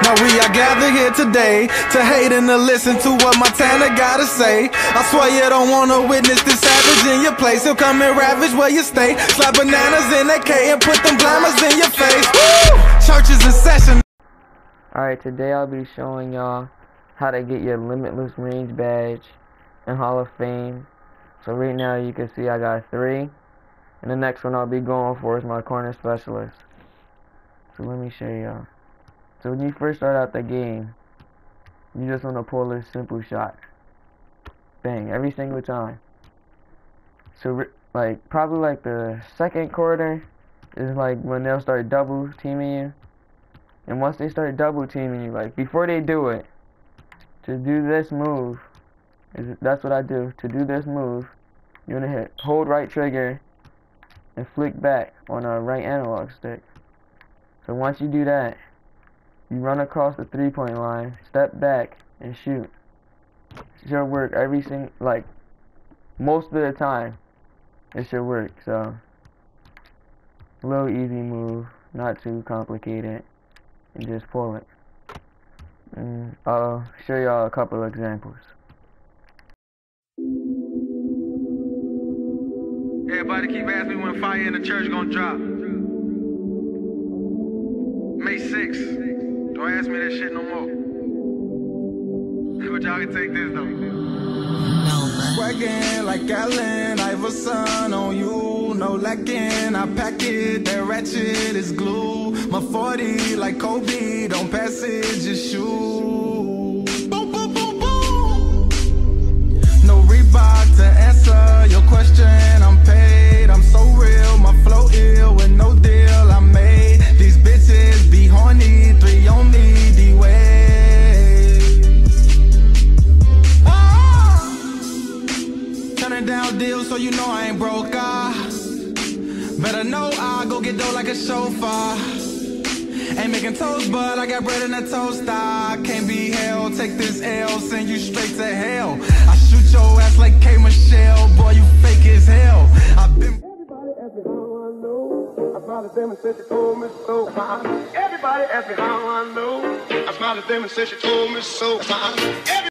Now we are gathered here today to hate and to listen to what Montana gotta say. I swear you don't wanna witness this savage in your place. He'll come and ravage where you stay. Slap bananas in that K and put them blammers in your face. Woo! Church is in session. Alright, today I'll be showing y'all how to get your limitless range badge in Hall of Fame. So right now you can see I got 3. And the next one I'll be going for is my corner specialist. So let me show y'all. So when you first start out the game, you just want to pull this simple shot. Bang, every single time. So probably like the second quarter is like when they'll start double teaming you. And once they start double teaming you, like before they do it, to do this move, that's what I do. To do this move, you want to hold right trigger and flick back on a right analog stick. So once you do that, you run across the 3-point line, step back, and shoot. It should work most of the time. It should work. So, a little easy move, not too complicated, and just pull it. And I'll show y'all a couple of examples. Everybody keep asking me when fire in the church gonna drop. May 6th. Don't ask me that shit no more. But y'all can take this though. Swaggin' like Allen Iverson on you. No lacking, I pack it, that ratchet is glue. My 40 like Kobe, don't pass it, just shoot. Boom, boom, boom, boom. No Reebok to answer your question, I'm paid. I'm so real, my flow ill with no deal I made. These bitches be horny, 3 on me, D-way. Turning down deals so you know I ain't broke, better know I go get dough like a chauffeur. Ain't making toast, but I got bread in a toaster. Can't be held, take this L, send you straight to hell. I shoot your ass like K. Michelle, boy, you fake as hell. I've been. Everybody ask me how I know. I smiled at them and said she told me so. Everybody ask me how I know. I smiled at them and said she told me so.